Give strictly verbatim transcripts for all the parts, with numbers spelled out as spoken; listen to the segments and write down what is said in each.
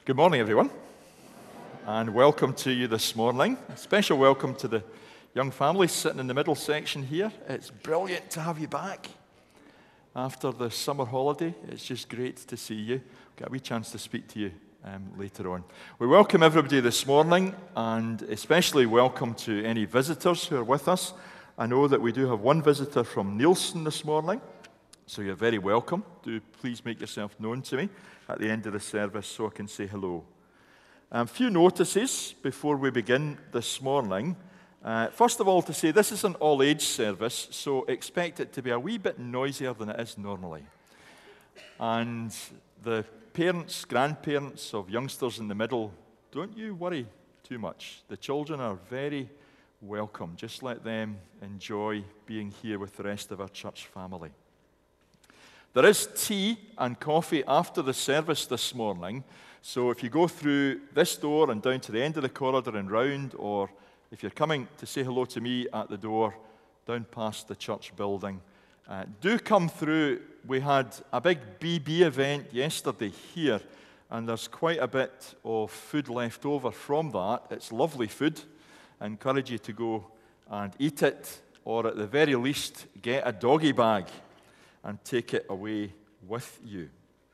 Good morning, everyone, and welcome to you this morning. A special welcome to the young families sitting in the middle section here. It's brilliant to have you back after the summer holiday. It's just great to see you. Get a wee chance to speak to you um, later on. We welcome everybody this morning, and especially welcome to any visitors who are with us. I know that we do have one visitor from Nielsen this morning, so you're very welcome. Do please make yourself known to me at the end of the service so I can say hello. A um, few notices before we begin this morning. Uh, first of all, to say this is an all-age service, so expect it to be a wee bit noisier than it is normally. And the parents, grandparents of youngsters in the middle, don't you worry too much. The children are very welcome. Just let them enjoy being here with the rest of our church family. There is tea and coffee after the service this morning, so if you go through this door and down to the end of the corridor and round, or if you're coming to say hello to me at the door, down past the church building, uh, do come through. We had a big B B event yesterday here, and there's quite a bit of food left over from that. It's lovely food. I encourage you to go and eat it, or at the very least, get a doggy bag and take it away with you.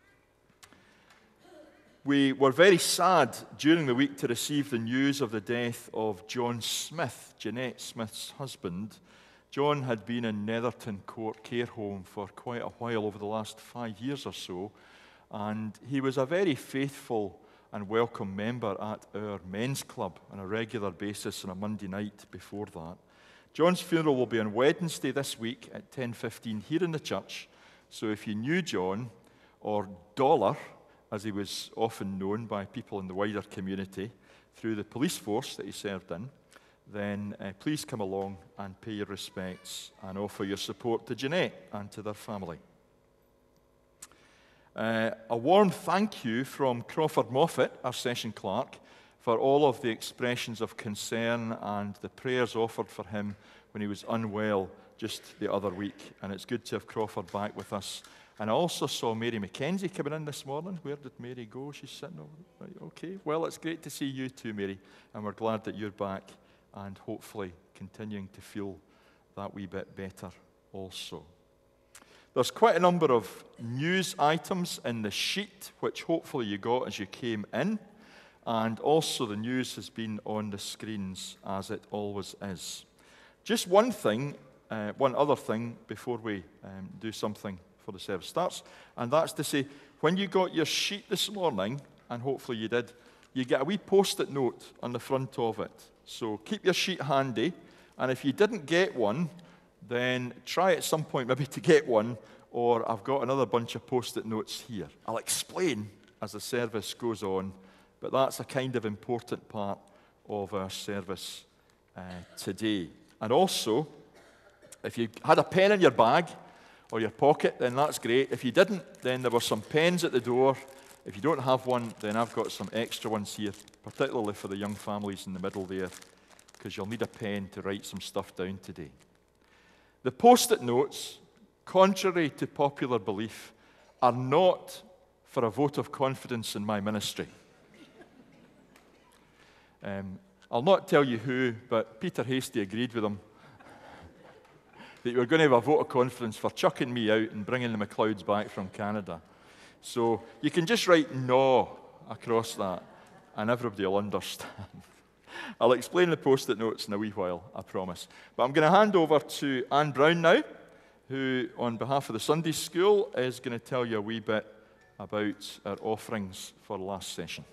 We were very sad during the week to receive the news of the death of John Smith, Jeanette Smith's husband. John had been in Netherton Court Care Home for quite a while, over the last five years or so, and he was a very faithful and welcome member at our men's club on a regular basis on a Monday night before that. John's funeral will be on Wednesday this week at ten fifteen here in the church. So if you knew John, or Dollar, as he was often known by people in the wider community, through the police force that he served in, then uh, please come along and pay your respects and offer your support to Jeanette and to their family. Uh, a warm thank you from Crawford Moffat, our session clerk, for all of the expressions of concern and the prayers offered for him when he was unwell just the other week. And it's good to have Crawford back with us. And I also saw Mary McKenzie coming in this morning. Where did Mary go? She's sitting over there. Right, okay. Well, it's great to see you too, Mary. And we're glad that you're back and hopefully continuing to feel that wee bit better also. There's quite a number of news items in the sheet, which hopefully you got as you came in. And also the news has been on the screens, as it always is. Just one thing, uh, one other thing before we um, do something for the service starts, and that's to say, when you got your sheet this morning, and hopefully you did, you get a wee post-it note on the front of it. So keep your sheet handy, and if you didn't get one, then try at some point maybe to get one, or I've got another bunch of post-it notes here. I'll explain as the service goes on, but that's a kind of important part of our service uh, today. And also, if you had a pen in your bag or your pocket, then that's great. If you didn't, then there were some pens at the door. If you don't have one, then I've got some extra ones here, particularly for the young families in the middle there, because you'll need a pen to write some stuff down today. The post-it notes, contrary to popular belief, are not for a vote of confidence in my ministry. Um, I'll not tell you who, but Peter Hasty agreed with him that you were going to have a vote of confidence for chucking me out and bringing the McLeods back from Canada. So you can just write "no" across that, and everybody will understand. I'll explain the post-it notes in a wee while, I promise. But I'm going to hand over to Anne Brown now, who, on behalf of the Sunday School, is going to tell you a wee bit about our offerings for last session.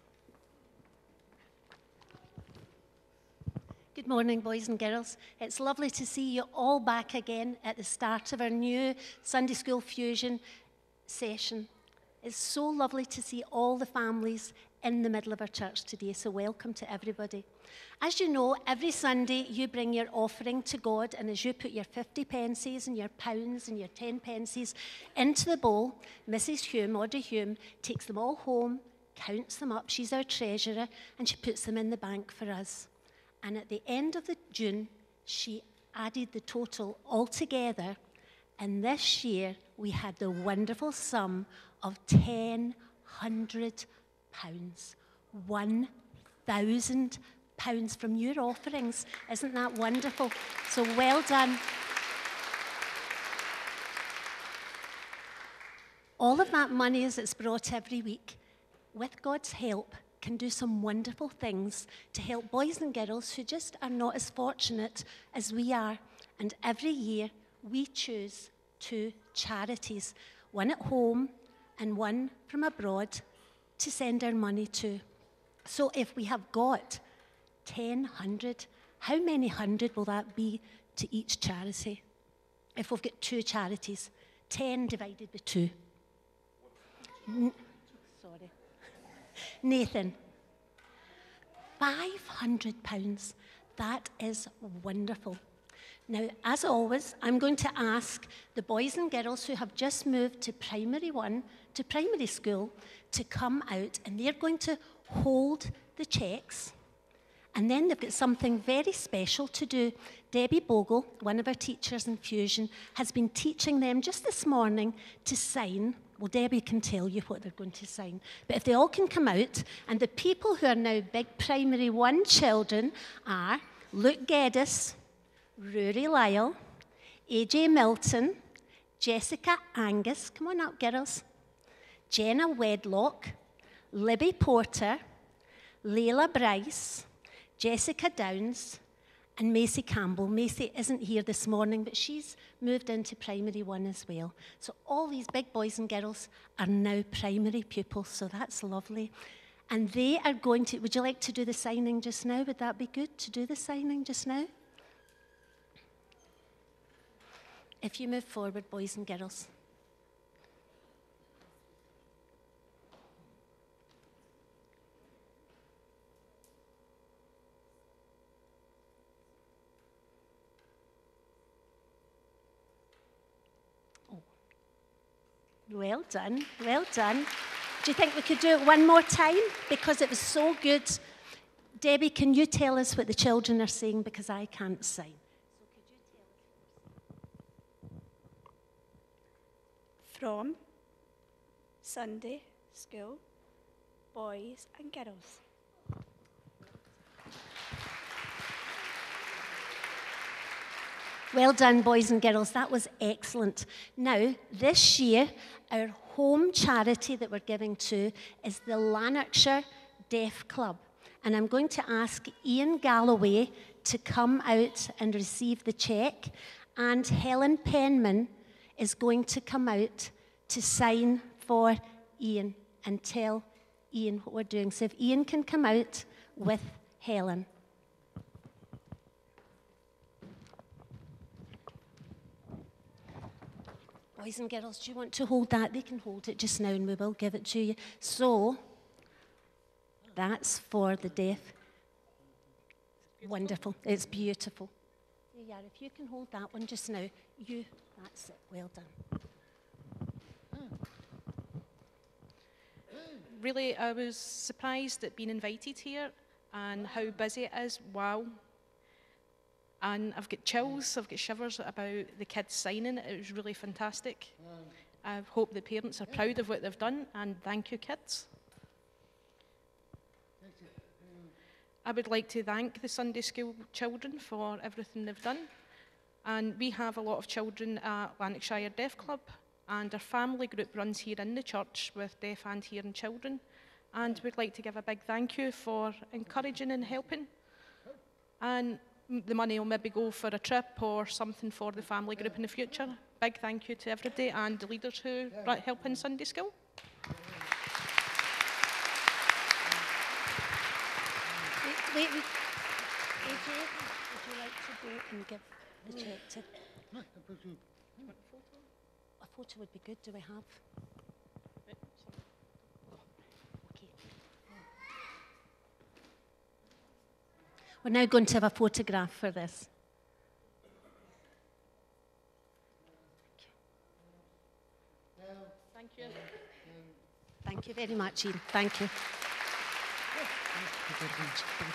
Good morning, boys and girls. It's lovely to see you all back again at the start of our new Sunday School Fusion session. It's so lovely to see all the families in the middle of our church today, so welcome to everybody. As you know, every Sunday you bring your offering to God, and as you put your fifty pences and your pounds and your ten pences into the bowl, Missus Hume, Audrey Hume, takes them all home, counts them up, she's our treasurer, and she puts them in the bank for us. And at the end of the June, she added the total all together, and this year we had the wonderful sum of ten hundred pounds. one thousand pounds from your offerings. Isn't that wonderful? So well done. All of that money as it's brought every week, with God's help, can do some wonderful things to help boys and girls who just are not as fortunate as we are. And every year, we choose two charities, one at home and one from abroad, to send our money to. So if we have got ten hundred, how many hundred will that be to each charity? If we've got two charities, ten divided by two. N- Sorry. Nathan, five hundred pounds. That is wonderful. Now, as always, I'm going to ask the boys and girls who have just moved to primary one, to primary school, to come out, and they're going to hold the cheques. And then they've got something very special to do. Debbie Bogle, one of our teachers in Fusion, has been teaching them just this morning to sign. Well, Debbie can tell you what they're going to sign. But if they all can come out, and the people who are now big primary one children are Luke Geddes, Rory Lyle, A J Milton, Jessica Angus, come on up, girls, Jenna Wedlock, Libby Porter, Layla Bryce, Jessica Downs, and Macy Campbell. Macy isn't here this morning, but she's moved into primary one as well. So all these big boys and girls are now primary pupils, so that's lovely. And they are going to, would you like to do the signing just now? Would that be good to do the signing just now? If you move forward, boys and girls. Well done, well done. Do you think we could do it one more time? Because it was so good. Debbie, can you tell us what the children are saying? Because I can't sign. So could you tell us? From Sunday School, boys and girls. Well done, boys and girls. That was excellent. Now, this year, our home charity that we're giving to is the Lanarkshire Deaf Club. And I'm going to ask Ian Galloway to come out and receive the cheque. And Helen Penman is going to come out to sign for Ian and tell Ian what we're doing. So if Ian can come out with Helen. Boys and girls, do you want to hold that? They can hold it just now and we will give it to you. So, that's for the deaf. Wonderful. It's beautiful. There you are. If you can hold that one just now, you, that's it. Well done. Really, I was surprised at being invited here and how busy it is. Wow. And I've got chills, I've got shivers about the kids signing. It was really fantastic. I hope the parents are proud of what they've done, and thank you, kids. I would like to thank the Sunday School children for everything they've done. And we have a lot of children at Lanarkshire Deaf Club, and our family group runs here in the church with deaf and hearing children. And we'd like to give a big thank you for encouraging and helping. And the money will maybe go for a trip or something for the family group in the future. Big thank you to everybody and the leaders who help in Sunday School. Wait, wait, wait. A J, would you like to go and give the cheque to... A photo would be good. Do we have? We're now going to have a photograph for this. Thank you. Thank you very much, Ian. Thank you. Thank you very much. Thank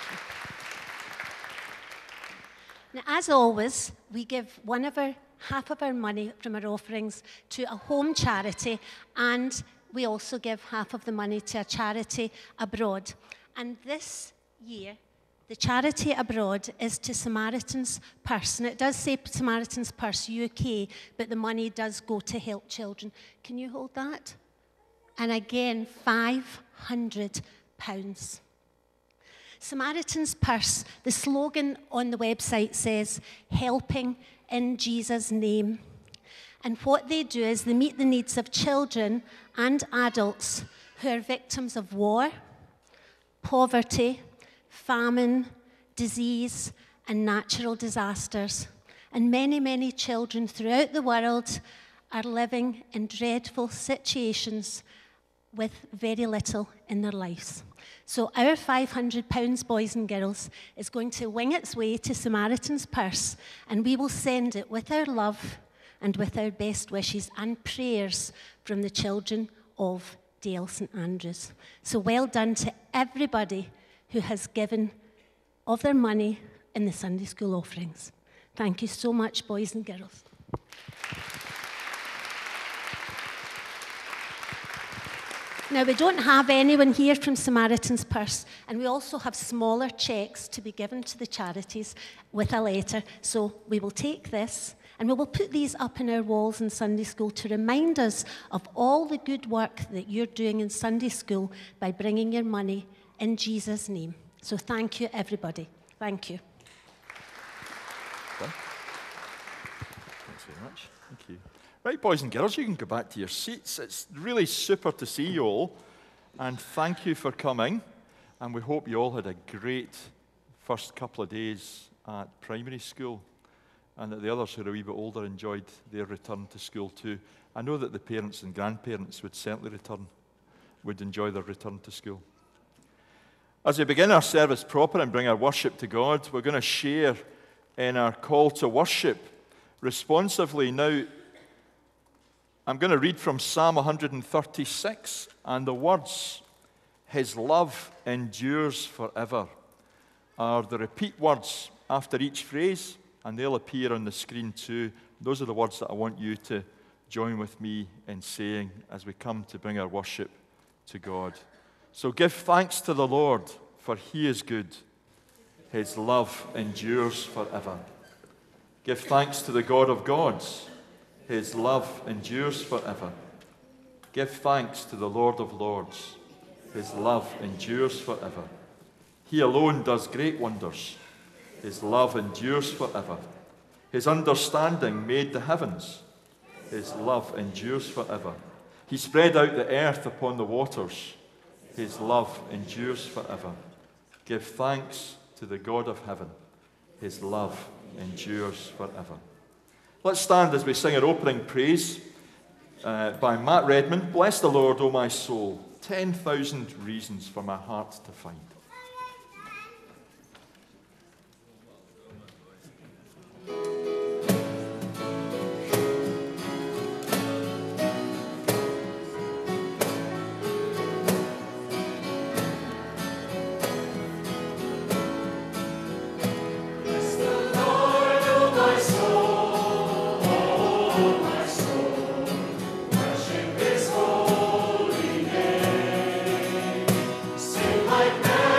you. Now, as always, we give one of our, half of our money from our offerings to a home charity, and we also give half of the money to a charity abroad. And this year, the charity abroad is to Samaritan's Purse. And it does say Samaritan's Purse U K, but the money does go to help children. Can you hold that? And again, five hundred pounds. Samaritan's Purse, the slogan on the website says, helping in Jesus' name. And what they do is they meet the needs of children and adults who are victims of war, poverty, famine, disease, and natural disasters. And many, many children throughout the world are living in dreadful situations with very little in their lives. So our five hundred pounds, boys and girls, is going to wing its way to Samaritan's Purse, and we will send it with our love and with our best wishes and prayers from the children of Dale St Andrews. So well done to everybody who has given of their money in the Sunday school offerings. Thank you so much, boys and girls. Now, we don't have anyone here from Samaritan's Purse, and we also have smaller cheques to be given to the charities with a letter. So we will take this, and we will put these up in our walls in Sunday school to remind us of all the good work that you're doing in Sunday school by bringing your money in Jesus' name. So thank you, everybody. Thank you. Thanks very much. Thank you. Right, boys and girls, you can go back to your seats. It's really super to see you all, and thank you for coming. And we hope you all had a great first couple of days at primary school, and that the others who are a wee bit older enjoyed their return to school too. I know that the parents and grandparents would certainly return, would enjoy their return to school. As we begin our service proper and bring our worship to God, we're going to share in our call to worship responsively. Now, I'm going to read from Psalm one thirty-six, and the words, "His love endures forever," are the repeat words after each phrase, and they'll appear on the screen too. Those are the words that I want you to join with me in saying as we come to bring our worship to God. So give thanks to the Lord, for he is good. His love endures forever. Give thanks to the God of gods. His love endures forever. Give thanks to the Lord of lords. His love endures forever. He alone does great wonders. His love endures forever. His understanding made the heavens. His love endures forever. He spread out the earth upon the waters. His love endures forever. Give thanks to the God of heaven. His love endures forever. Let's stand as we sing our opening praise uh, by Matt Redmond. Bless the Lord, O my soul. Ten thousand reasons for my heart to find. Like that.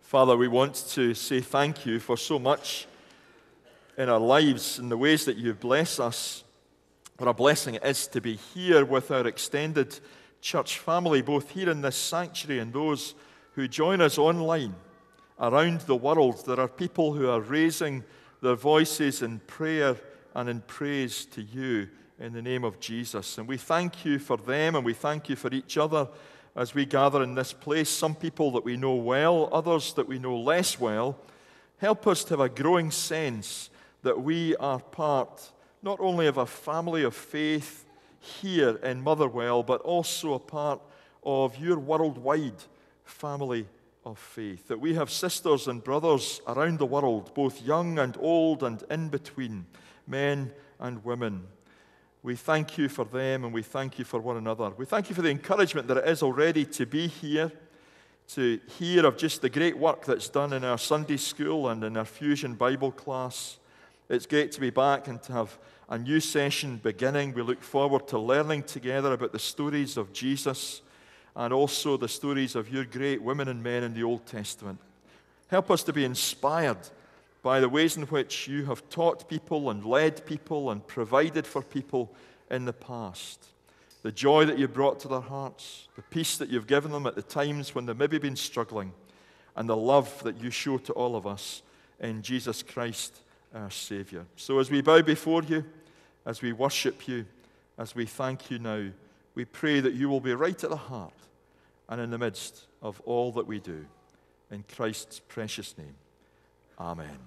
Father, we want to say thank you for so much in our lives, in the ways that you bless us. What a blessing it is to be here with our extended church family, both here in this sanctuary and those who join us online around the world. There are people who are raising their voices in prayer and in praise to you in the name of Jesus. And we thank you for them, and we thank you for each other as we gather in this place. Some people that we know well, others that we know less well. Help us to have a growing sense that we are part not only of a family of faith here in Motherwell, but also a part of your worldwide family of faith. That we have sisters and brothers around the world, both young and old and in between, men and women. We thank you for them, and we thank you for one another. We thank you for the encouragement that it is already to be here, to hear of just the great work that's done in our Sunday school and in our Fusion Bible class. It's great to be back and to have a new session beginning. We look forward to learning together about the stories of Jesus and also the stories of your great women and men in the Old Testament. Help us to be inspired by the ways in which you have taught people and led people and provided for people in the past. The joy that you brought to their hearts, the peace that you've given them at the times when they've maybe been struggling, and the love that you show to all of us in Jesus Christ, our Savior. So as we bow before you, as we worship you, as we thank you now, we pray that you will be right at the heart and in the midst of all that we do. In Christ's precious name, amen.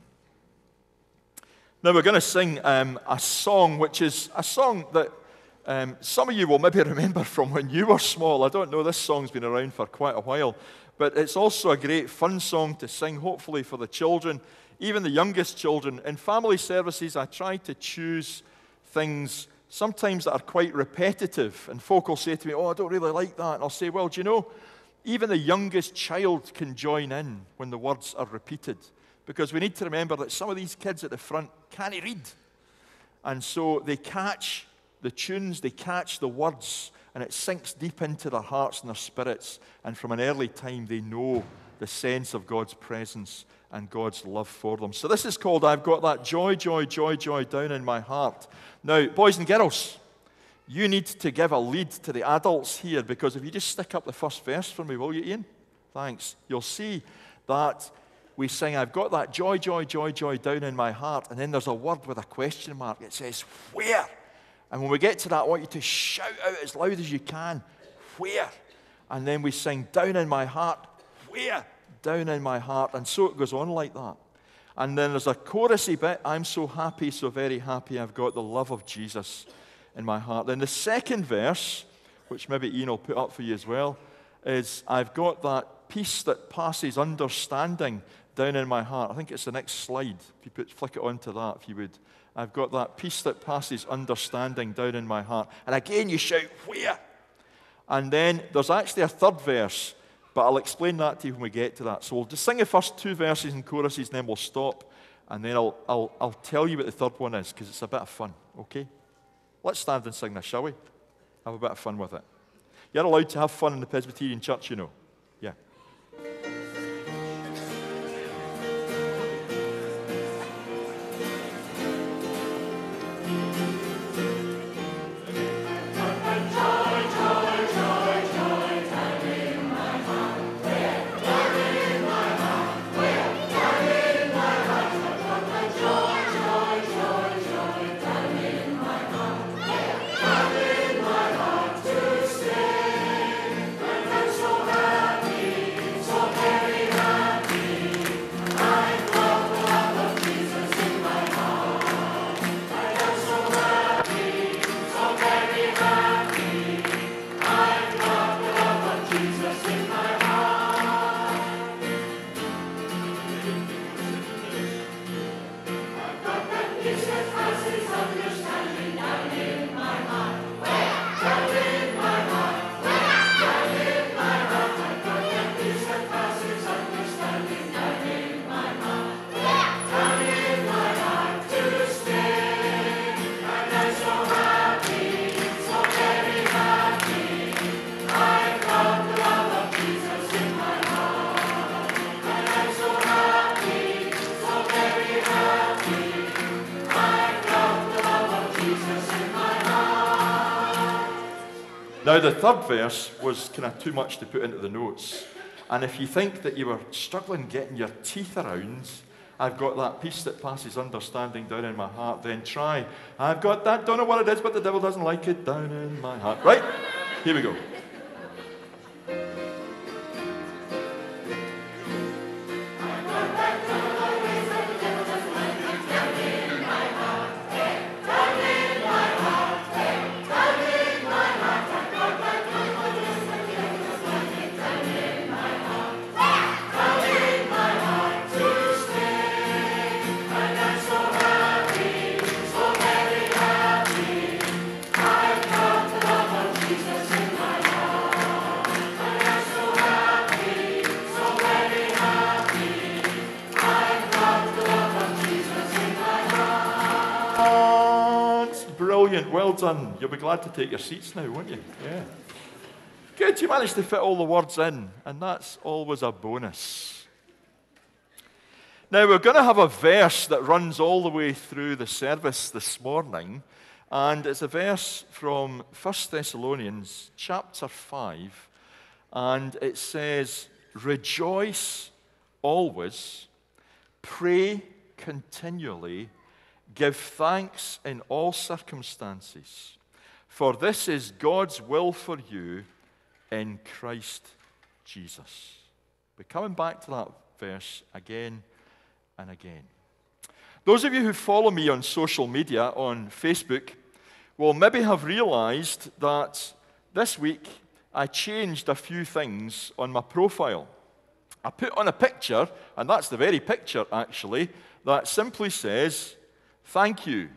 Now we're going to sing um, a song, which is a song that um, some of you will maybe remember from when you were small. I don't know, this song's been around for quite a while, but it's also a great fun song to sing, hopefully for the children, even the youngest children. In family services, I try to choose things sometimes that are quite repetitive, and folk will say to me, oh, I don't really like that, and I'll say, well, do you know, even the youngest child can join in when the words are repeated. Because we need to remember that some of these kids at the front can't read. And so they catch the tunes, they catch the words, and it sinks deep into their hearts and their spirits. And from an early time, they know the sense of God's presence and God's love for them. So this is called I've Got That Joy, Joy, Joy, Joy Down in My Heart. Now, boys and girls, you need to give a lead to the adults here, because if you just stick up the first verse for me, will you, Ian? Thanks. You'll see that we sing, I've got that joy, joy, joy, joy down in my heart. And then there's a word with a question mark. It says, where? And when we get to that, I want you to shout out as loud as you can, where? And then we sing, down in my heart, where? Down in my heart. And so it goes on like that. And then there's a chorusy bit, I'm so happy, so very happy, I've got the love of Jesus in my heart. Then the second verse, which maybe Ian will put up for you as well, is I've got that peace that passes understanding down in my heart. I think it's the next slide. If you put, flick it onto that, if you would. I've got that peace that passes understanding down in my heart. And again, you shout, where? And then there's actually a third verse, but I'll explain that to you when we get to that. So we'll just sing the first two verses and choruses, and then we'll stop. And then I'll, I'll, I'll tell you what the third one is, because it's a bit of fun, okay? Let's stand and sing this, shall we? Have a bit of fun with it. You're allowed to have fun in the Presbyterian Church, you know. Yeah. So Now, the third verse was kind of too much to put into the notes. And if you think that you were struggling getting your teeth around, I've got that peace that passes understanding down in my heart, then try. I've got that, don't know what it is, but the devil doesn't like it, down in my heart. Right? Here we go. Well done. You'll be glad to take your seats now, won't you? Yeah. Good, you managed to fit all the words in, and that's always a bonus. Now, we're going to have a verse that runs all the way through the service this morning, and it's a verse from First Thessalonians chapter five, and it says, "Rejoice always, pray continually, give thanks in all circumstances, for this is God's will for you in Christ Jesus." We're coming back to that verse again and again. Those of you who follow me on social media, on Facebook, will maybe have realized that this week I changed a few things on my profile. I put on a picture, and that's the very picture actually, that simply says, "Thank you."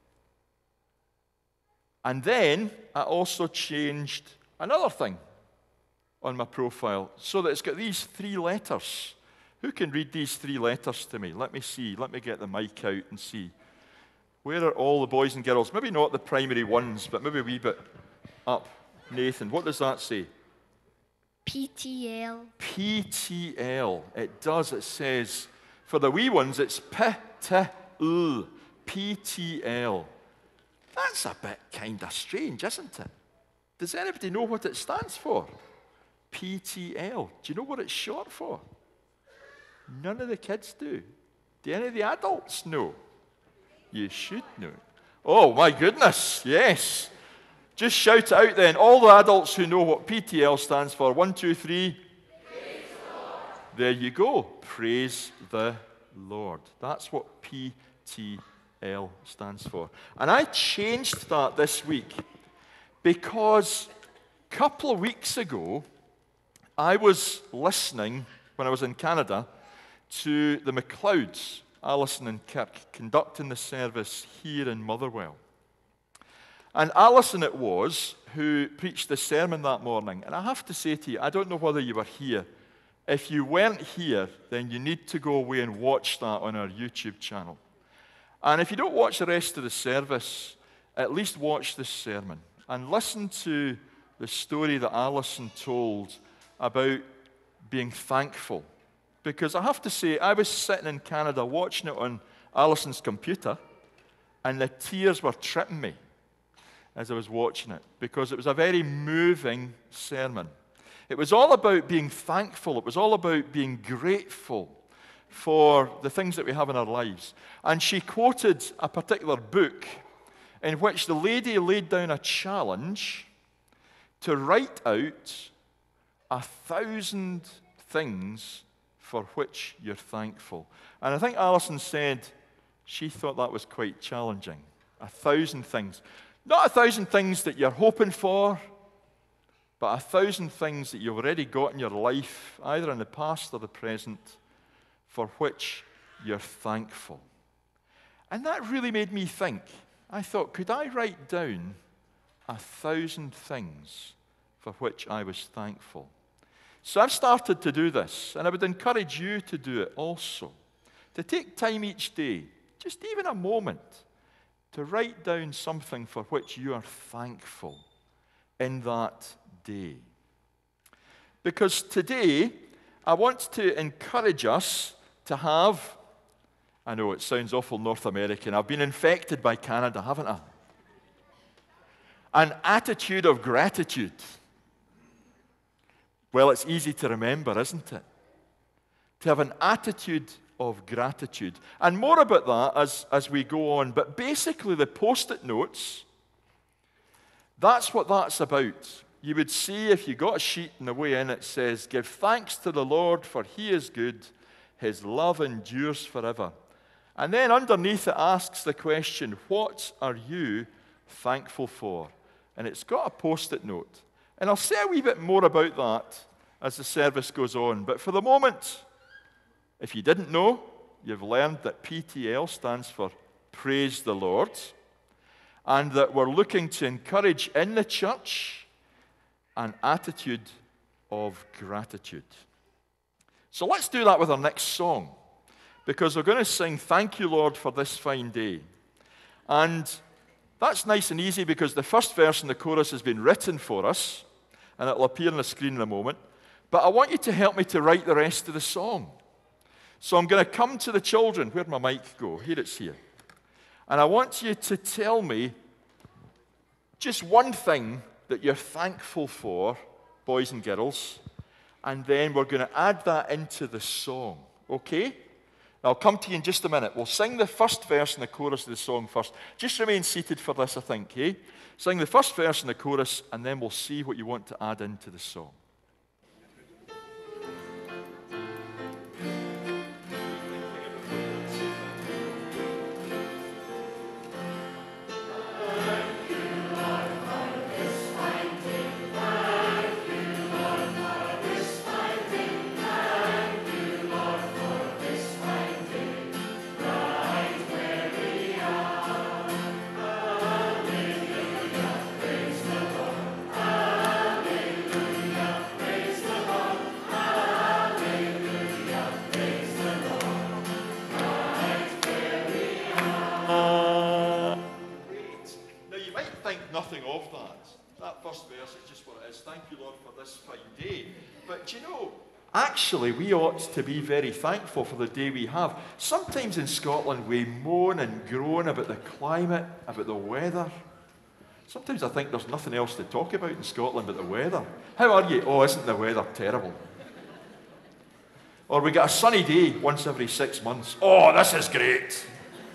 And then I also changed another thing on my profile so that it's got these three letters. Who can read these three letters to me? Let me see. Let me get the mic out and see. Where are all the boys and girls? Maybe not the primary ones, but maybe a wee bit up. Nathan, what does that say? P T L. P T L. It does. It says, for the wee ones, it's P T L. P T L. That's a bit kind of strange, isn't it? Does anybody know what it stands for? P T L. Do you know what it's short for? None of the kids do. Do any of the adults know? You should know. Oh, my goodness, yes. Just shout it out then. All the adults who know what P T L stands for. One, two, three. Praise the Lord. There you go. Praise the Lord. That's what P T L stands for. And I changed that this week because a couple of weeks ago, I was listening, when I was in Canada, to the MacLeods, Alison and Kirk, conducting the service here in Motherwell. And Alison it was who preached the sermon that morning. And I have to say to you, I don't know whether you were here. If you weren't here, then you need to go away and watch that on our YouTube channel. And if you don't watch the rest of the service, at least watch this sermon and listen to the story that Alison told about being thankful. Because I have to say, I was sitting in Canada watching it on Alison's computer, and the tears were tripping me as I was watching it, because it was a very moving sermon. It was all about being thankful. It was all about being grateful for the things that we have in our lives. And she quoted a particular book in which the lady laid down a challenge to write out a thousand things for which you're thankful. And I think Alison said she thought that was quite challenging. A thousand things. Not a thousand things that you're hoping for, but a thousand things that you've already got in your life, either in the past or the present, for which you're thankful. And that really made me think. I thought, could I write down a thousand things for which I was thankful? So I've started to do this, and I would encourage you to do it also. To take time each day, just even a moment, to write down something for which you are thankful in that day. Because today, I want to encourage us to have, I know it sounds awful North American, I've been infected by Canada, haven't I? An attitude of gratitude. Well, it's easy to remember, isn't it? To have an attitude of gratitude. And more about that as, as we go on. But basically, the post-it notes, that's what that's about. You would see if you got a sheet in the way in, it says, "Give thanks to the Lord, for he is good. His love endures forever." And then underneath it asks the question, what are you thankful for? And it's got a post-it note. And I'll say a wee bit more about that as the service goes on. But for the moment, if you didn't know, you've learned that P T L stands for Praise the Lord, and that we're looking to encourage in the church an attitude of gratitude. So let's do that with our next song, because we're going to sing "Thank You, Lord, for This Fine Day." And that's nice and easy because the first verse and the chorus has been written for us, and it'll appear on the screen in a moment. But I want you to help me to write the rest of the song. So I'm going to come to the children. Where'd my mic go? Here it's here. And I want you to tell me just one thing that you're thankful for, boys and girls, and then we're going to add that into the song, okay? I'll come to you in just a minute. We'll sing the first verse and the chorus of the song first. Just remain seated for this, I think, eh? Sing the first verse and the chorus, and then we'll see what you want to add into the song. Nothing of that. That first verse is just what it is. Thank you, Lord, for this fine day. But do you know, actually, we ought to be very thankful for the day we have. Sometimes in Scotland, we moan and groan about the climate, about the weather. Sometimes I think there's nothing else to talk about in Scotland but the weather. How are you? Oh, isn't the weather terrible? Or we get a sunny day once every six months. Oh, this is great.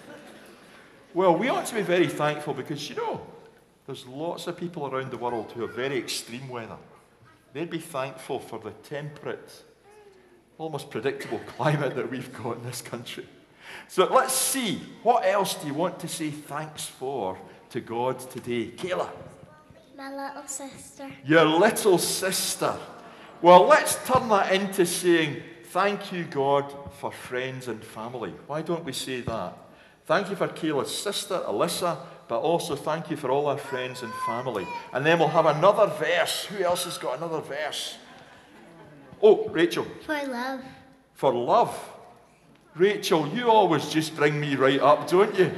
Well, we ought to be very thankful because, you know, there's lots of people around the world who have very extreme weather. They'd be thankful for the temperate, almost predictable climate that we've got in this country. So let's see, what else do you want to say thanks for to God today? Kayla? My little sister. Your little sister. Well, let's turn that into saying, thank you, God, for friends and family. Why don't we say that? Thank you for Kayla's sister, Alyssa, but also thank you for all our friends and family. And then we'll have another verse. Who else has got another verse? Oh, Rachel. For love. For love. Rachel, you always just bring me right up, don't you?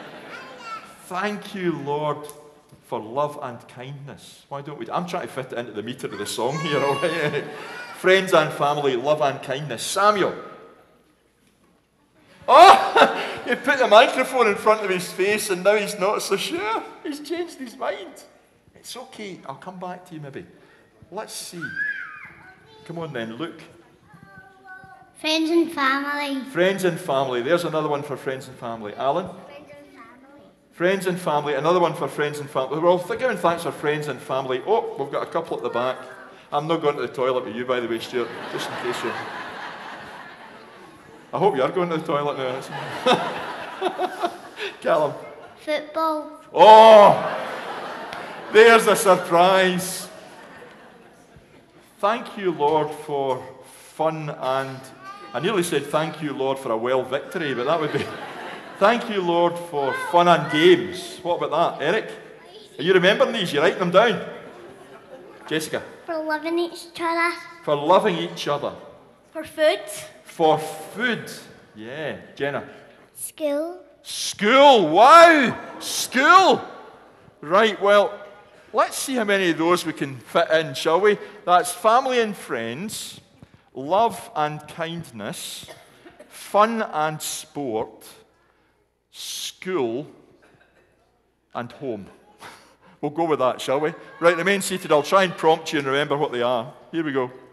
Thank you, Lord, for love and kindness. Why don't we? I'm trying to fit it into the meter of the song here, all right? Friends and family, love and kindness. Samuel. Oh, you put the microphone in front of his face and now he's not so sure. He's changed his mind. It's okay. I'll come back to you maybe. Let's see. Come on then, Luke. Friends and family. Friends and family. There's another one for friends and family. Alan? Friends and family. Friends and family. Another one for friends and family. We're all giving thanks for friends and family. Oh, we've got a couple at the back. I'm not going to the toilet with you, by the way, Stuart, just in case you... I hope you are going to the toilet now. Callum. Football. Oh, there's a surprise. Thank you, Lord, for fun and... I nearly said thank you, Lord, for a well victory, but that would be... Thank you, Lord, for fun and games. What about that, Eric? Are you remembering these? You writing them down? Jessica. For loving each other. For loving each other. For food. For food. Yeah. Jenna. School. School. Wow. School. Right, well, let's see how many of those we can fit in, shall we? That's family and friends, love and kindness, fun and sport, school, and home. We'll go with that, shall we? Right, remain seated. I'll try and prompt you and remember what they are. Here we go.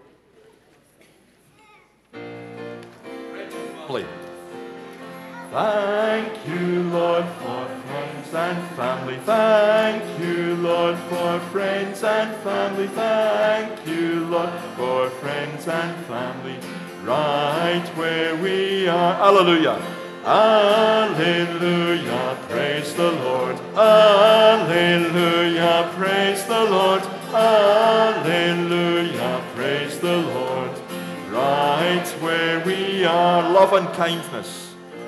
Play. Thank you, Lord, for friends and family. Thank you, Lord, for friends and family. Thank you, Lord, for friends and family. Right where we are. Hallelujah. Alleluia, praise the Lord. Alleluia, praise the Lord. Alleluia, praise the Lord. Right where we are, love and kindness.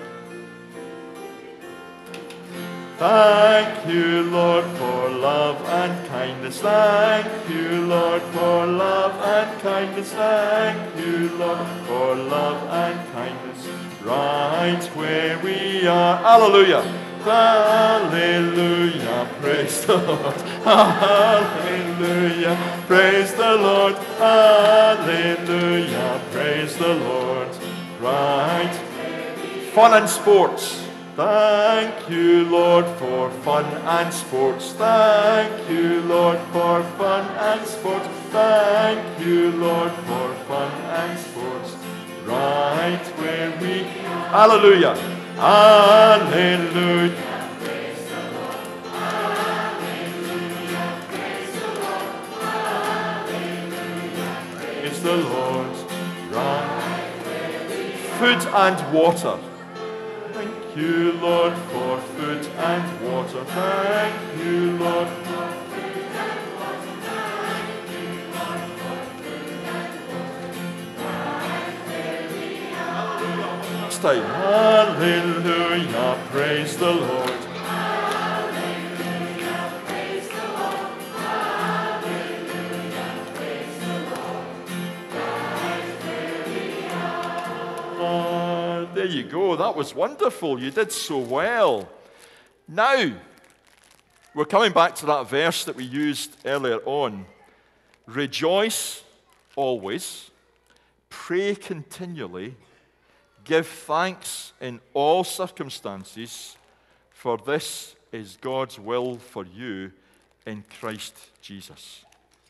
Thank you, Lord, for love and kindness. Thank you, Lord, for love and kindness. Thank you, Lord, for love and kindness. Right where we are. Hallelujah. Hallelujah. Praise the Lord. Hallelujah. Praise the Lord. Hallelujah. Praise the Lord. Right. Fun and sports. Thank you, Lord, for fun and sports. Thank you, Lord, for fun and sports. Thank you, Lord, for fun and sports. Right where we are. Hallelujah. Hallelujah. Praise the Lord. Hallelujah. Praise the Lord. Hallelujah. Praise the Lord. Right where we are. Food and water. Thank you, Lord, for food and water. Thank you, Lord, for food and water. Thank you, Lord, for food and water. Right where we are. Last time. Hallelujah, praise the Lord. Hallelujah, praise the Lord. Hallelujah, praise the Lord. Right where we are. There you go. That was wonderful. You did so well. Now, we're coming back to that verse that we used earlier on. Rejoice always, pray continually, give thanks in all circumstances, for this is God's will for you in Christ Jesus.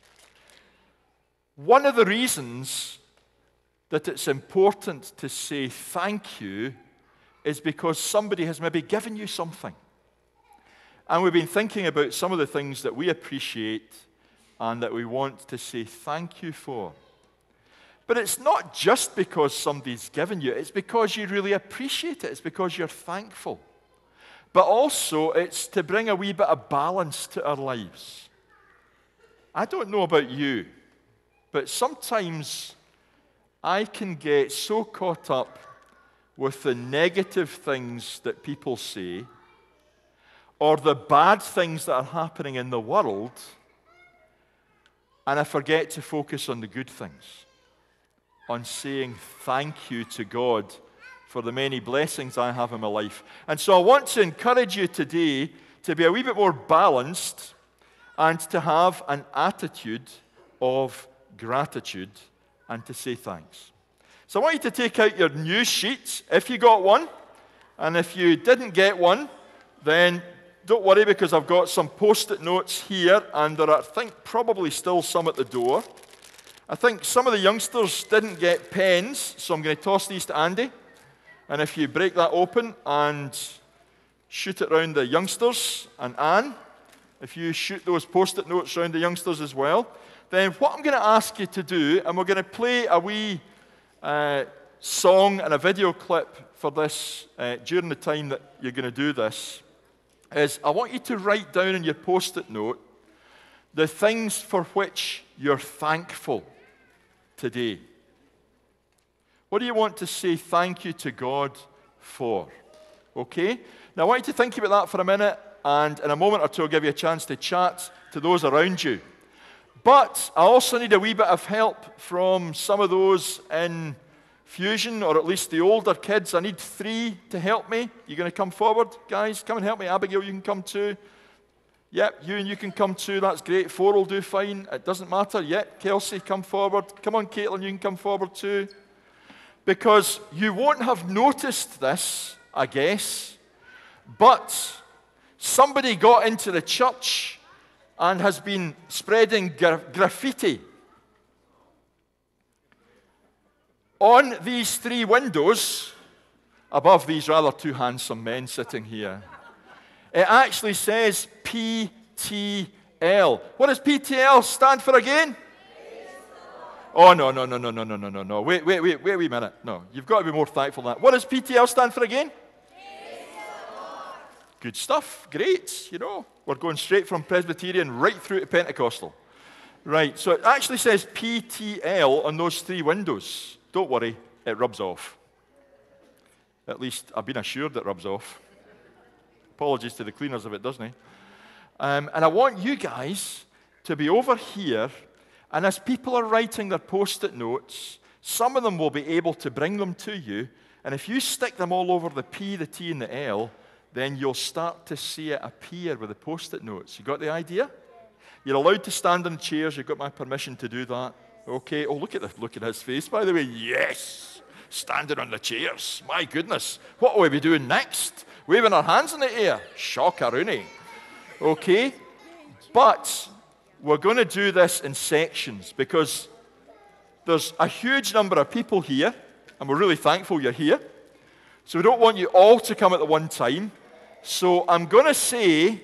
One of the reasons that it's important to say thank you is because somebody has maybe given you something. And we've been thinking about some of the things that we appreciate and that we want to say thank you for. But it's not just because somebody's given you, it's because you really appreciate it, it's because you're thankful. But also, it's to bring a wee bit of balance to our lives. I don't know about you, but sometimes I can get so caught up with the negative things that people say or the bad things that are happening in the world, and I forget to focus on the good things, on saying thank you to God for the many blessings I have in my life. And so I want to encourage you today to be a wee bit more balanced and to have an attitude of gratitude and to say thanks. So I want you to take out your news sheets if you got one. And if you didn't get one, then don't worry, because I've got some post-it notes here, and there are, I think, probably still some at the door. I think some of the youngsters didn't get pens, so I'm going to toss these to Andy. And if you break that open and shoot it around the youngsters, and Anne, if you shoot those post-it notes around the youngsters as well, then what I'm going to ask you to do, and we're going to play a wee uh, song and a video clip for this uh, during the time that you're going to do this, is I want you to write down in your post-it note the things for which you're thankful today. What do you want to say thank you to God for? Okay? Now I want you to think about that for a minute, and in a moment or two I'll give you a chance to chat to those around you. But I also need a wee bit of help from some of those in Fusion, or at least the older kids. I need three to help me. You going to come forward, guys? Come and help me. Abigail, you can come too. Yep, you and you can come too. That's great. Four will do fine. It doesn't matter. Yep, Kelsey, come forward. Come on, Caitlin, you can come forward too. Because you won't have noticed this, I guess, but somebody got into the church and has been spreading gra- graffiti on these three windows above these rather two handsome men sitting here. It actually says P T L. What does P T L stand for again? Oh, no, no, no, no, no, no, no, no, no. Wait, wait, wait, wait, wait a minute. No, you've got to be more thankful than that. What does P T L stand for again? Good stuff. Great. You know, we're going straight from Presbyterian right through to Pentecostal. Right, so it actually says P T L on those three windows. Don't worry, it rubs off. At least I've been assured it rubs off. Apologies to the cleaners if it doesn't. Um, and I want you guys to be over here, and as people are writing their post-it notes, some of them will be able to bring them to you, and if you stick them all over the P, the T, and the L, then you'll start to see it appear with the post-it notes. You got the idea? You're allowed to stand in chairs. You've got my permission to do that. Okay. Oh, look at the look at his face, by the way. Yes. Standing on the chairs. My goodness. What will we be doing next? Waving our hands in the air. Shockaroonie. Okay. But we're going to do this in sections because there's a huge number of people here, and we're really thankful you're here. So we don't want you all to come at the one time. So I'm going to say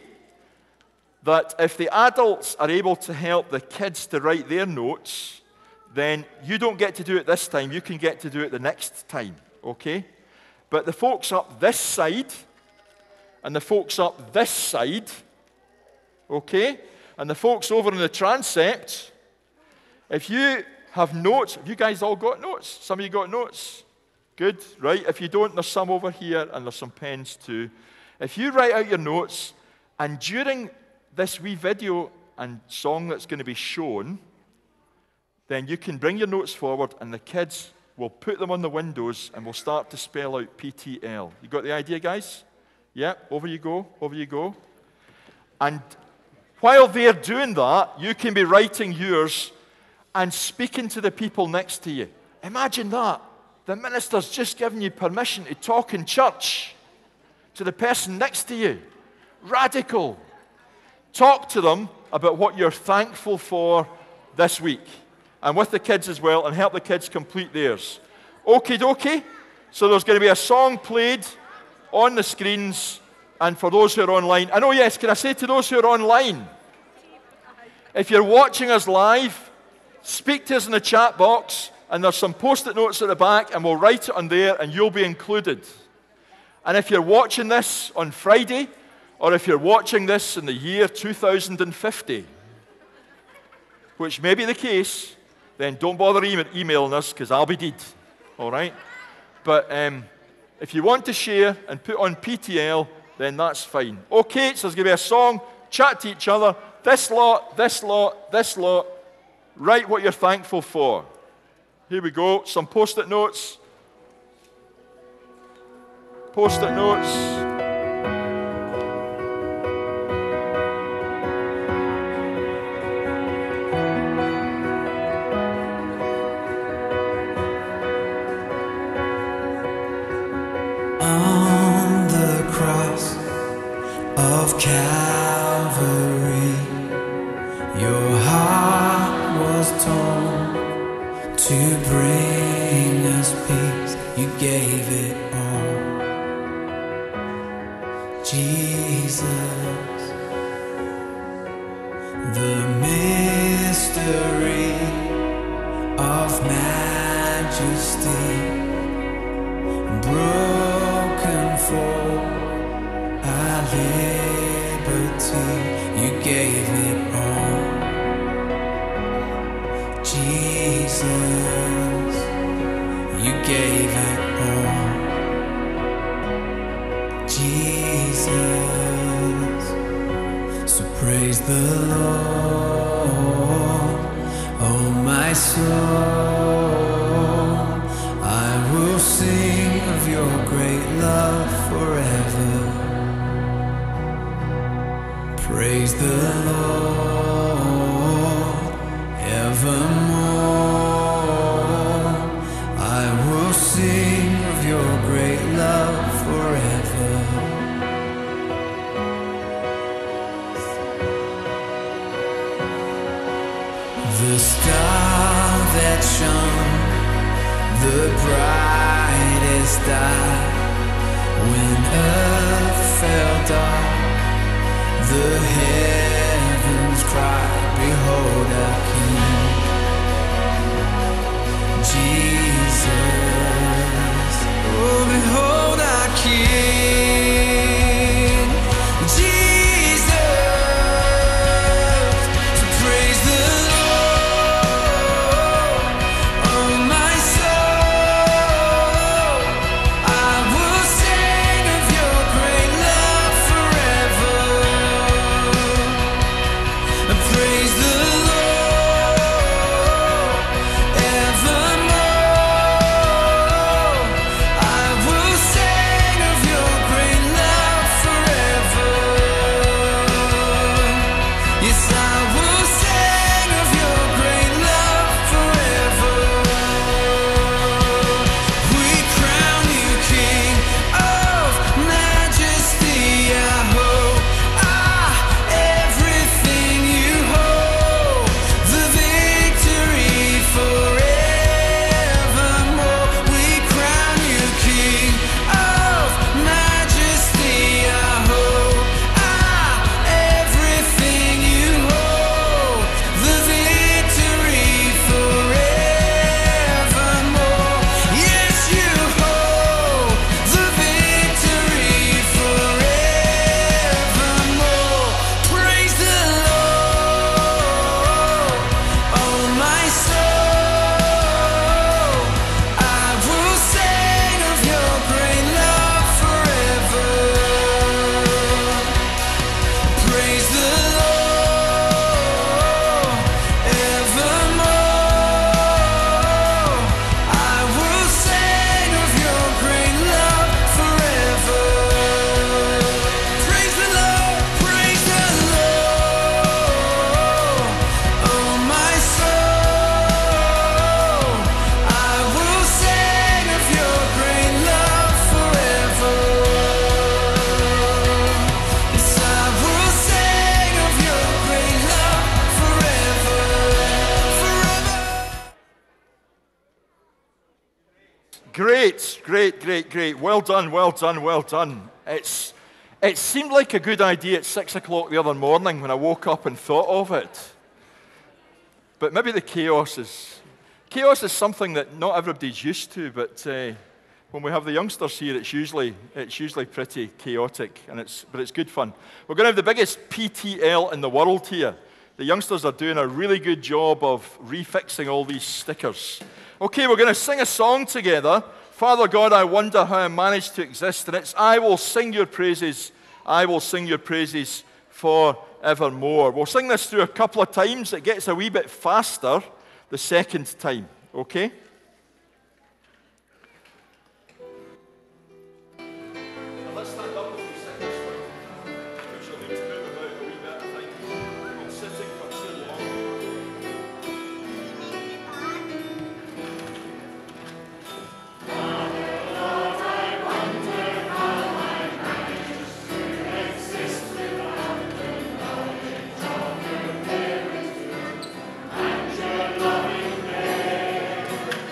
that if the adults are able to help the kids to write their notes, then you don't get to do it this time. You can get to do it the next time, okay? But the folks up this side and the folks up this side, okay? And the folks over in the transept, if you have notes, have you guys all got notes? Some of you got notes? Good, right? If you don't, there's some over here and there's some pens too. If you write out your notes, and during this wee video and song that's going to be shown, then you can bring your notes forward and the kids will put them on the windows and we'll start to spell out P T L. You got the idea, guys? Yeah, over you go, over you go. And while they're doing that, you can be writing yours and speaking to the people next to you. Imagine that. The minister's just given you permission to talk in church to the person next to you. Radical. Talk to them about what you're thankful for this week. And with the kids as well, and help the kids complete theirs. Okie dokie. So there's going to be a song played on the screens, and for those who are online. And oh yes, can I say to those who are online, if you're watching us live, speak to us in the chat box, and there's some post-it notes at the back, and we'll write it on there, and you'll be included. And if you're watching this on Friday, or if you're watching this in the year two thousand fifty, which may be the case, then don't bother e- emailing us, because I'll be dead. All right? But um, if you want to share and put on P T L, then that's fine. Okay, so there's going to be a song, chat to each other, this lot, this lot, this lot, write what you're thankful for. Here we go, some post-it notes. Post-it notes. On the cross of Calvary, your heart was torn to bring us peace. You gave it all, Jesus. The mystery of majesty, broken for our liberty. You gave it all, Jesus. You gave it all, Jesus. So praise the Lord, oh my soul. I will sing of your great love forever. Praise the Lord evermore. I will sing of your great love forever. the brightest star. When earth fell dark, the heavens cried, behold our King. Jesus, oh behold our King. Jesus, so praise the Lord, oh my soul. I will sing of your great love forever. Praise the Lord evermore. I will sing of your great love forever. Yes, I will sing of your great love forever. We crown you King of majesty. I hope ah everything you hold, the victory forevermore. We crown you King of majesty. I hope ah everything you hold, the victory forevermore. Yes, you hold the victory forevermore. Praise the Lord, oh my soul. I will sing of your great love forever. Praise the Lord evermore. I will sing of your great love forever. Praise the Lord, praise the Lord, oh my soul. I will sing of your great love forever. Yes, I will sing of your great love forever, forever. Great, great, great, great. Well done, well done, well done. It's, it seemed like a good idea at six o'clock the other morning when I woke up and thought of it. But maybe the chaos is, chaos is something that not everybody's used to, but uh, when we have the youngsters here, it's usually, it's usually pretty chaotic, and it's, but it's good fun. We're going to have the biggest P T L in the world here. The youngsters are doing a really good job of refixing all these stickers. Okay, we're going to sing a song together. Father God, I wonder how I managed to exist, and it's I will sing your praises, I will sing your praises forevermore. We'll sing this through a couple of times. It gets a wee bit faster the second time, okay? Let's stand up as we sing this one. We shall need to move about a wee bit, I think. We've been sitting for too long. Exist without the knowledge of your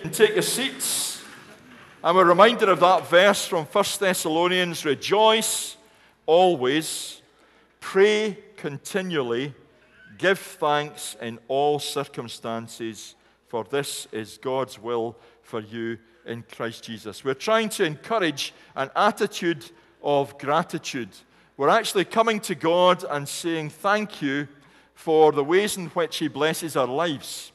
Take your seats. And we're reminded of that verse from First Thessalonians, rejoice always, pray continually, give thanks in all circumstances, for this is God's will for you in Christ Jesus. We're trying to encourage an attitude of gratitude. We're actually coming to God and saying thank you for the ways in which He blesses our lives.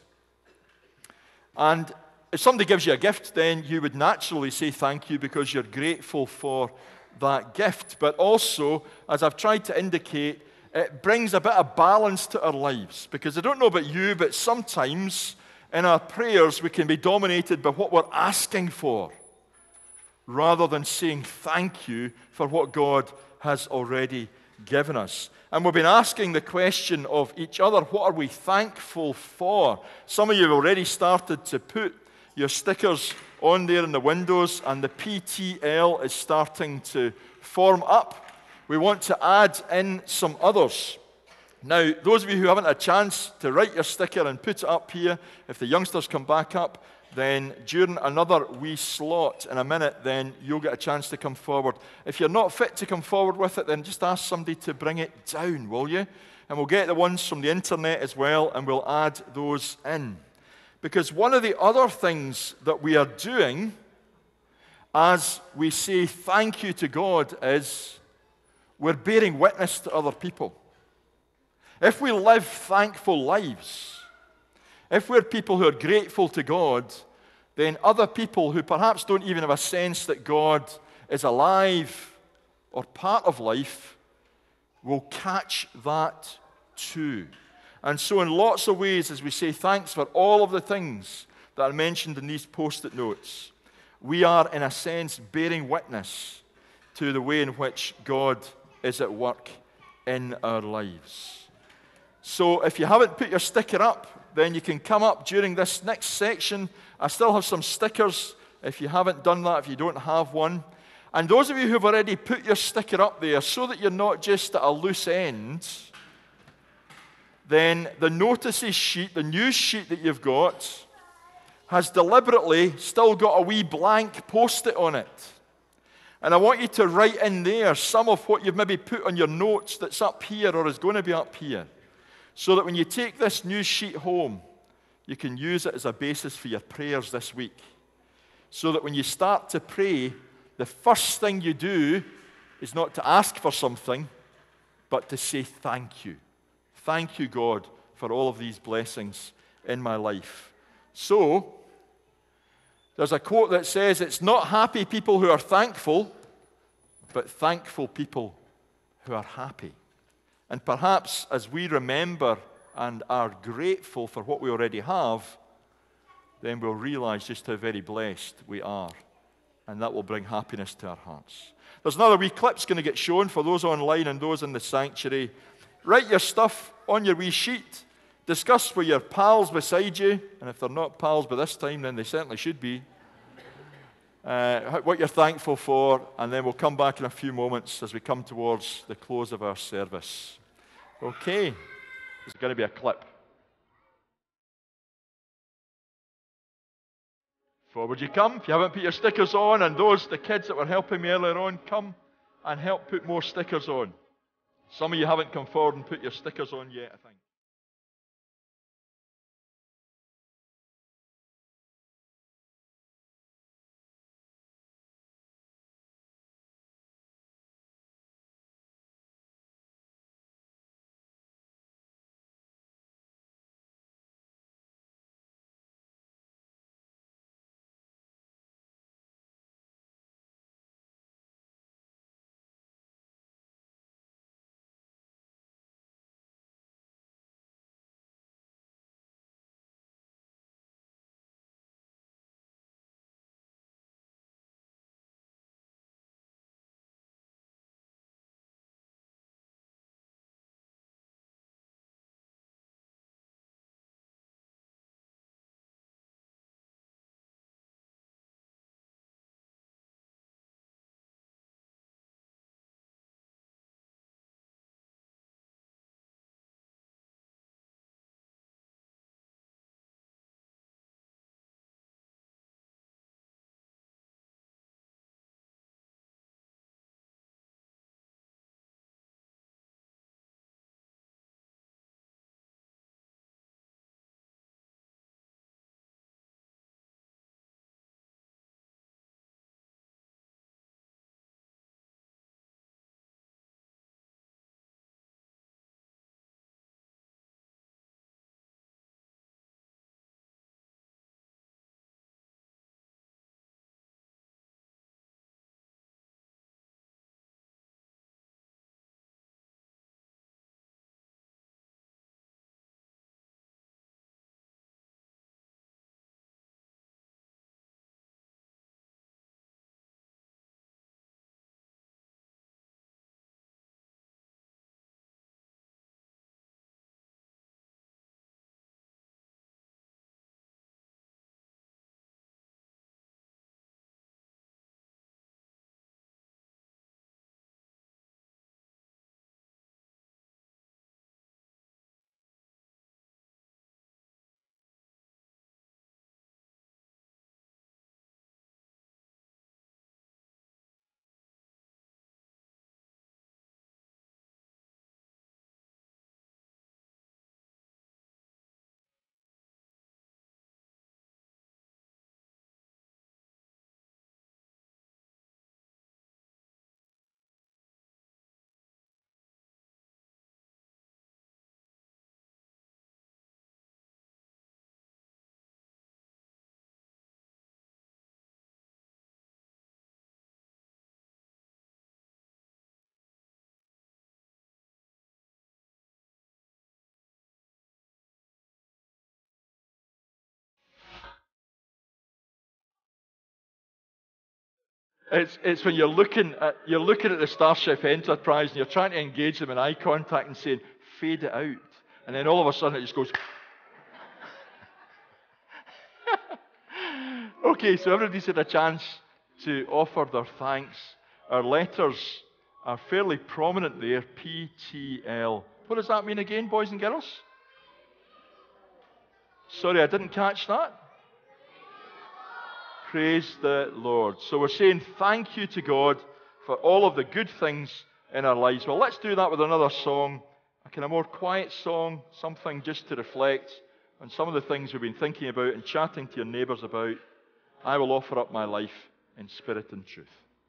And if somebody gives you a gift, then you would naturally say thank you because you're grateful for that gift. But also, as I've tried to indicate, it brings a bit of balance to our lives. Because I don't know about you, but sometimes in our prayers we can be dominated by what we're asking for, rather than saying thank you for what God has already given us. And we've been asking the question of each other, what are we thankful for? Some of you have already started to put your stickers on there in the windows, and the P T L is starting to form up. We want to add in some others. Now, those of you who haven't had a chance to write your sticker and put it up here, if the youngsters come back up, then during another wee slot in a minute, then you'll get a chance to come forward. If you're not fit to come forward with it, then just ask somebody to bring it down, will you? And we'll get the ones from the internet as well, and we'll add those in. Because one of the other things that we are doing as we say thank you to God is we're bearing witness to other people. If we live thankful lives, if we're people who are grateful to God, then other people who perhaps don't even have a sense that God is alive or part of life will catch that too. And so in lots of ways, as we say thanks for all of the things that are mentioned in these post-it notes, we are, in a sense, bearing witness to the way in which God is at work in our lives. So if you haven't put your sticker up, then you can come up during this next section. I still have some stickers if you haven't done that, if you don't have one. And those of you who have already put your sticker up there, so that you're not just at a loose end, then the notices sheet, the news sheet that you've got, has deliberately still got a wee blank post-it on it. And I want you to write in there some of what you've maybe put on your notes that's up here or is going to be up here, so that when you take this news sheet home, you can use it as a basis for your prayers this week. So that when you start to pray, the first thing you do is not to ask for something, but to say thank you. Thank you, God, for all of these blessings in my life. So, there's a quote that says, it's not happy people who are thankful, but thankful people who are happy. And perhaps as we remember and are grateful for what we already have, then we'll realize just how very blessed we are. And that will bring happiness to our hearts. There's another wee clip's going to get shown for those online and those in the sanctuary. Write your stuff on your wee sheet. Discuss with your pals beside you. And if they're not pals by this time, then they certainly should be. Uh, what you're thankful for. And then we'll come back in a few moments as we come towards the close of our service. Okay. There's going to be a clip. Forward you come. If you haven't put your stickers on, and those, the kids that were helping me earlier on, come and help put more stickers on. Some of you haven't come forward and put your stickers on yet, I think. It's, it's when you're looking, at, you're looking at the Starship Enterprise and you're trying to engage them in eye contact and saying, fade it out. And then all of a sudden it just goes... Okay, so everybody's had a chance to offer their thanks. Our letters are fairly prominent there, P T L. What does that mean again, boys and girls? Sorry, I didn't catch that. Praise the Lord. So we're saying thank you to God for all of the good things in our lives. Well, let's do that with another song, a kind of more quiet song, something just to reflect on some of the things we've been thinking about and chatting to your neighbours about. I will offer up my life in spirit and truth.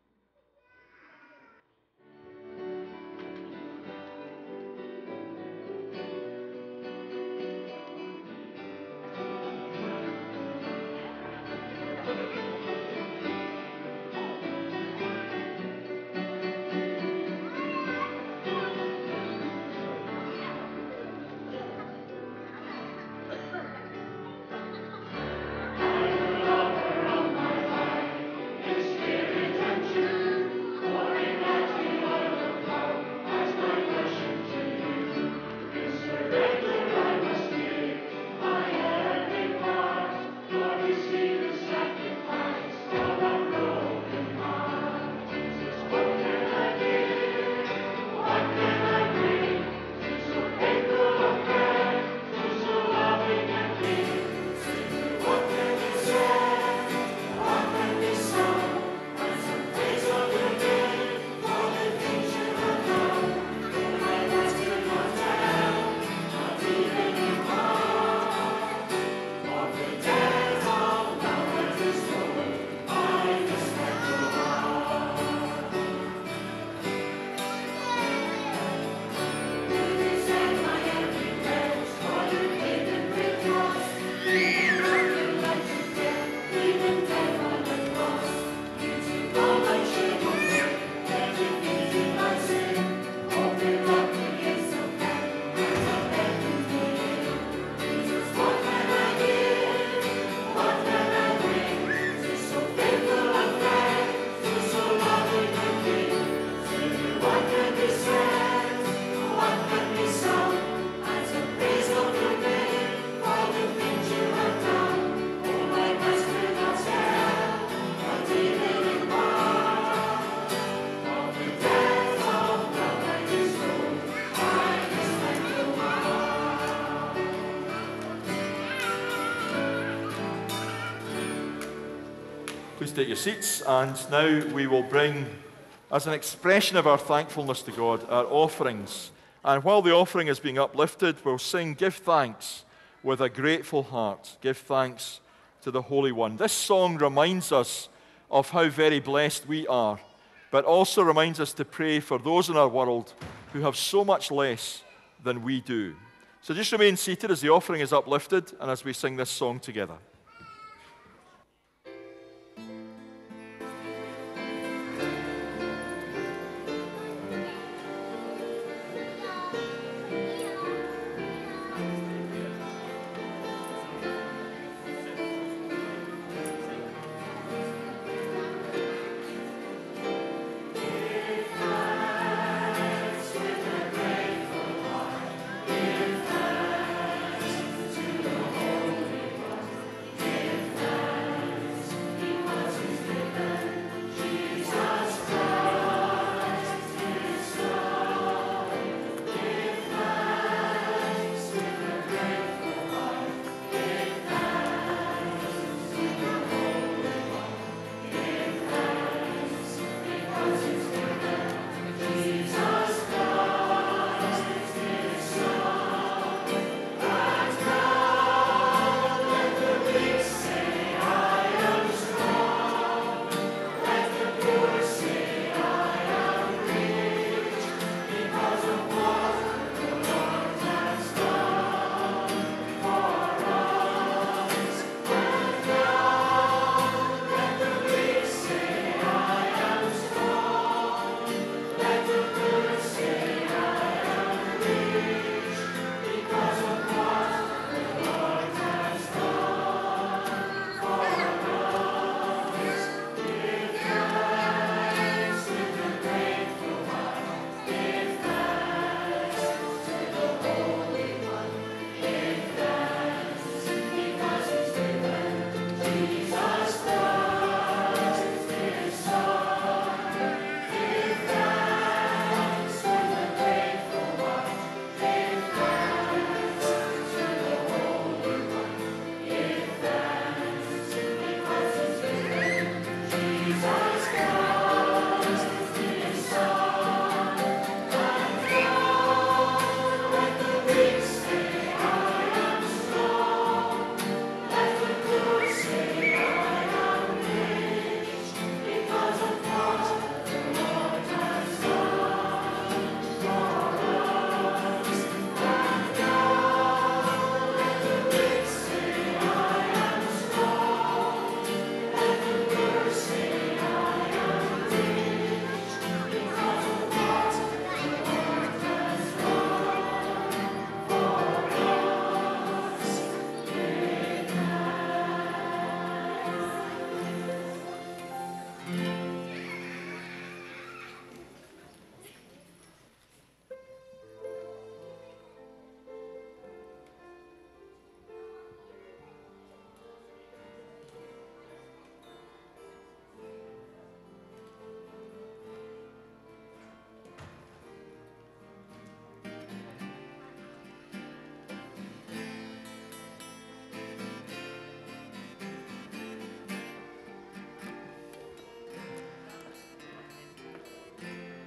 Please take your seats, and now we will bring, as an expression of our thankfulness to God, our offerings. And while the offering is being uplifted, we'll sing Give Thanks with a Grateful Heart. Give thanks to the Holy One. This song reminds us of how very blessed we are, but also reminds us to pray for those in our world who have so much less than we do. So just remain seated as the offering is uplifted and as we sing this song together.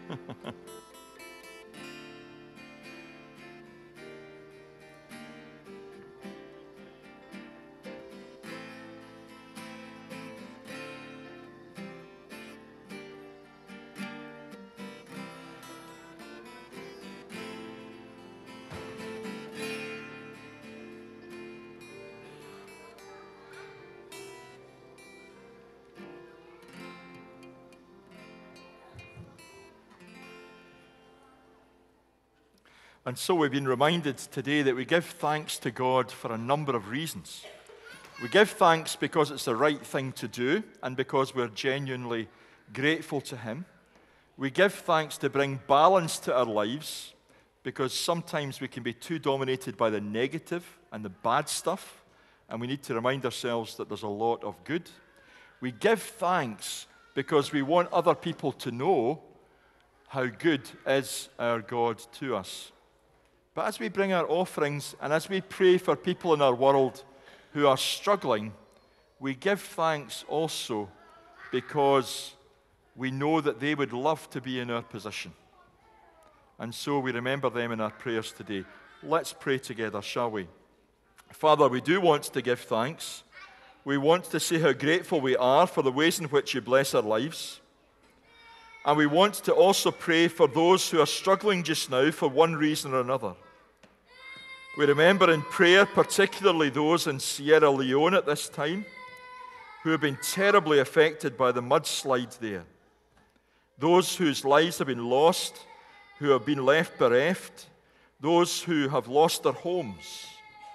And so we've been reminded today that we give thanks to God for a number of reasons. We give thanks because it's the right thing to do and because we're genuinely grateful to Him. We give thanks to bring balance to our lives because sometimes we can be too dominated by the negative and the bad stuff, and we need to remind ourselves that there's a lot of good. We give thanks because we want other people to know how good is our God to us. But as we bring our offerings and as we pray for people in our world who are struggling, we give thanks also because we know that they would love to be in our position. And so we remember them in our prayers today. Let's pray together, shall we? Father, we do want to give thanks. We want to say how grateful we are for the ways in which you bless our lives. And we want to also pray for those who are struggling just now for one reason or another. We remember in prayer, particularly those in Sierra Leone at this time, who have been terribly affected by the mudslide there. Those whose lives have been lost, who have been left bereft, those who have lost their homes.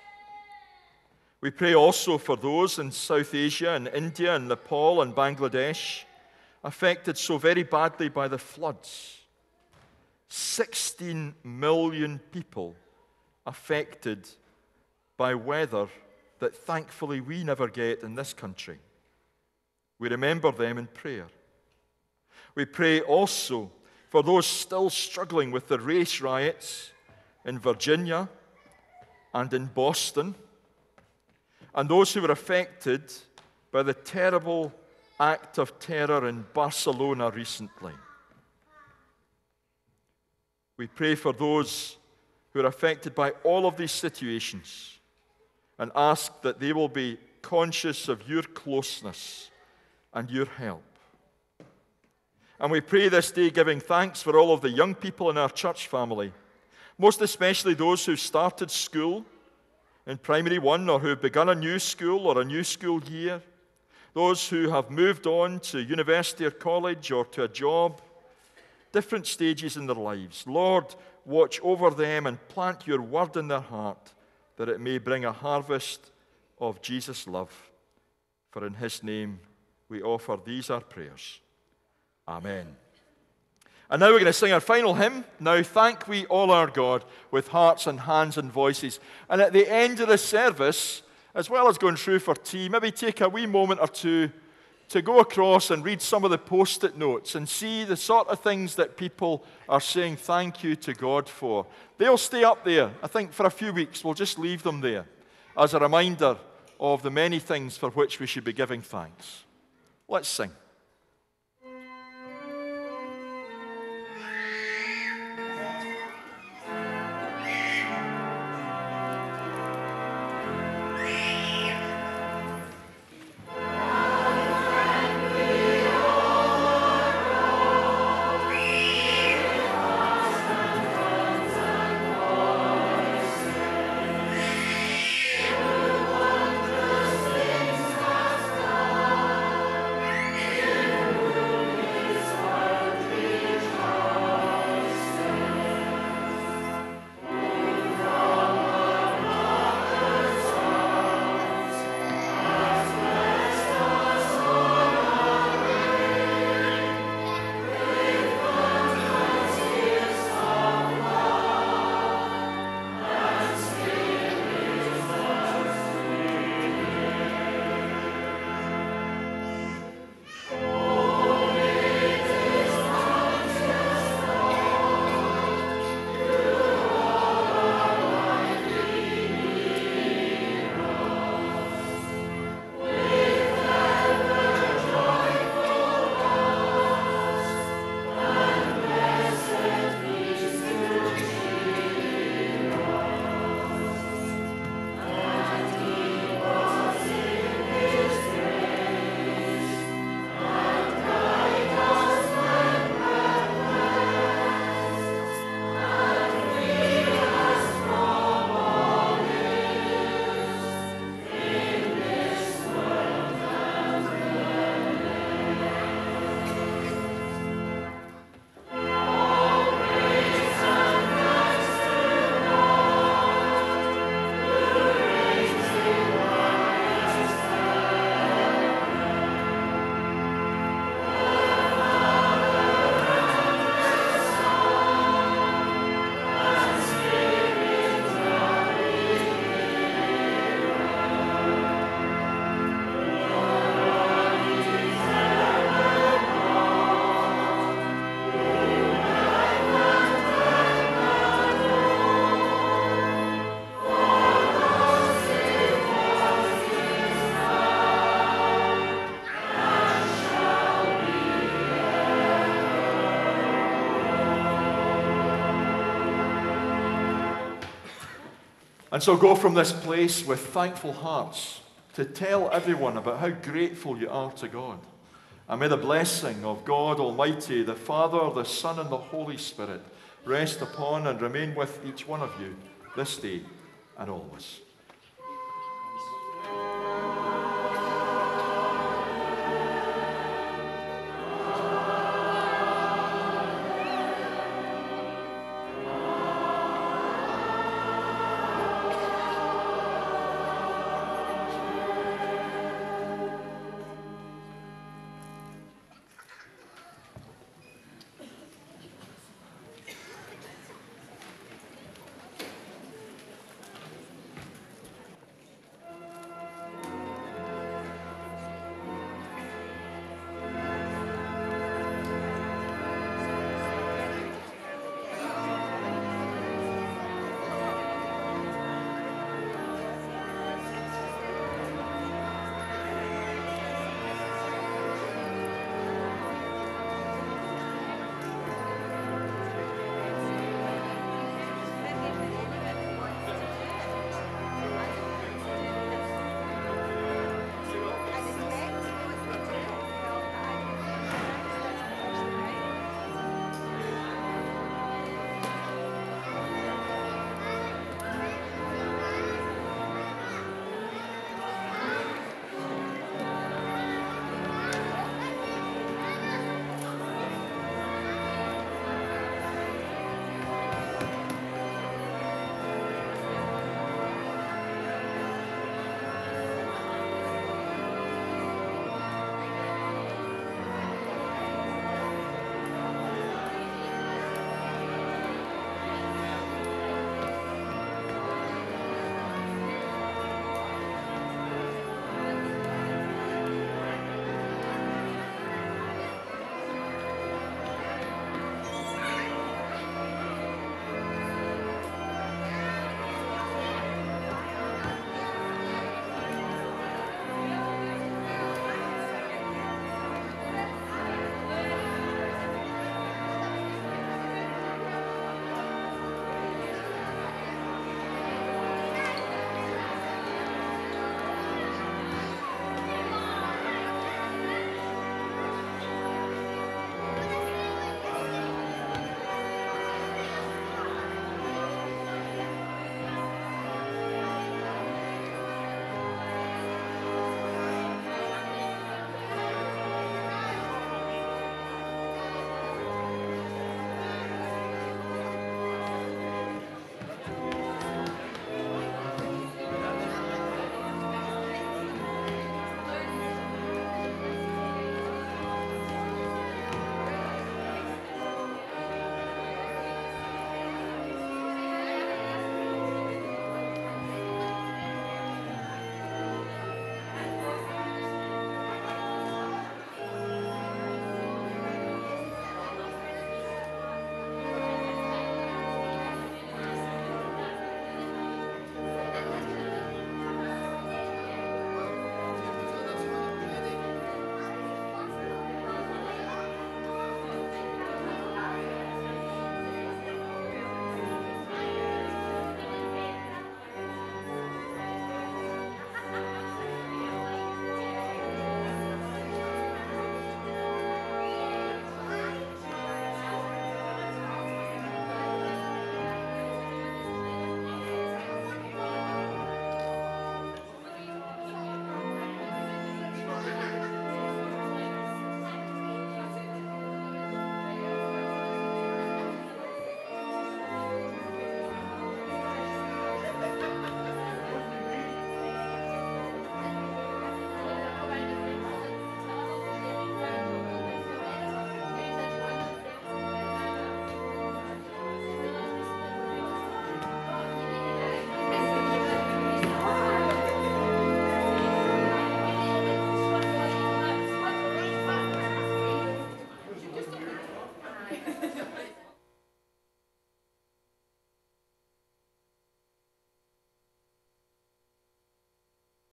We pray also for those in South Asia and India and Nepal and Bangladesh, affected so very badly by the floods. sixteen million people affected by weather that thankfully we never get in this country. We remember them in prayer. We pray also for those still struggling with the race riots in Virginia and in Boston, and those who were affected by the terrible act of terror in Barcelona recently. We pray for those who are affected by all of these situations and ask that they will be conscious of your closeness and your help. And we pray this day giving thanks for all of the young people in our church family, most especially those who started school in primary one or who have begun a new school or a new school year, those who have moved on to university or college or to a job, different stages in their lives. Lord, watch over them and plant your word in their heart that it may bring a harvest of Jesus' love. For in his name we offer these our prayers. Amen. And now we're going to sing our final hymn, Now Thank We All Our God, with hearts and hands and voices. And at the end of the service, as well as going through for tea, maybe take a wee moment or two to go across and read some of the post-it notes and see the sort of things that people are saying thank you to God for. They'll stay up there, I think, for a few weeks. We'll just leave them there as a reminder of the many things for which we should be giving thanks. Let's sing. Amen. And so go from this place with thankful hearts to tell everyone about how grateful you are to God. And may the blessing of God Almighty, the Father, the Son, and the Holy Spirit rest upon and remain with each one of you this day and always.